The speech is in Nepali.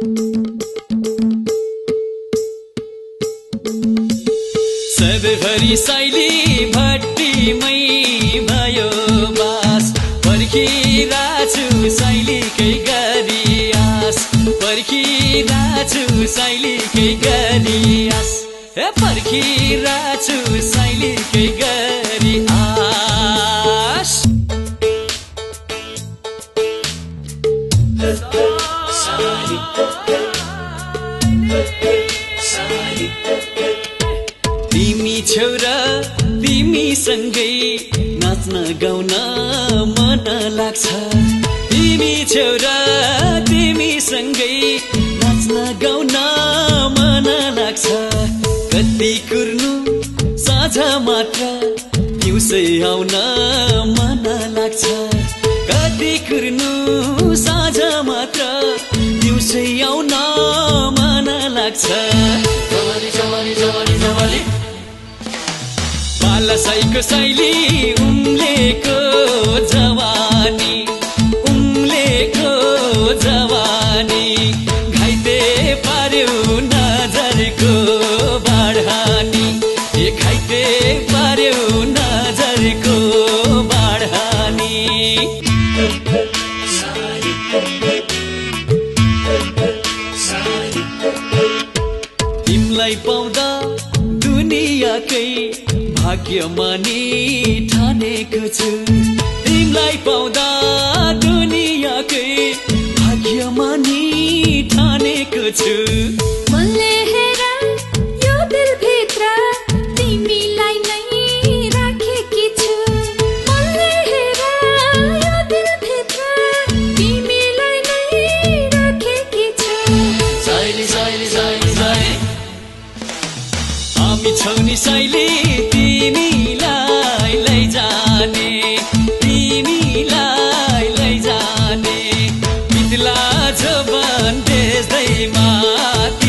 सधैँभरि साइली भट्टीमै भयो बास पर्खिरहेछु साइलीकै गरी आस पर्खिरहेछु साइलीकै गरी आस पर्खिरहेछु साइलीकै गरी आस तिमी छेउरा तिमी सँगै नाच्न गाउन मन लाग्छ तिमी छेउरा तिमी सँगै नाच्न गाउन मन लाग्छ कति कुर्नु साँझ मात्र दिउँसै आउन मन लाग्छ कति कुर्नु साँझ मात्र दिउँसै आउन मन लाग्छ बालसाईको साइली उम्लेको जवानी घाइते पार्यो नजरको बाढानी घाइते पार्यो नजरको बाढानी तिमीलाई पाउँदा दुनियाँकै भाग्यमानी ठानेको छु तिमीलाई पाउँदा दुनियाँकै भाग्यमानी ठानेको छु मनले हेर यो दिलभित्र तिमीलाई नै राखेकी छु मनले हेर यो दिलभित्र तिमीलाई नै राखेकी छु साइली साइली साइली साइली हामी छौ नि साइली तिमीलाई लैजाने तिमीलाई लैजाने बित्ला जवान देख्दैमा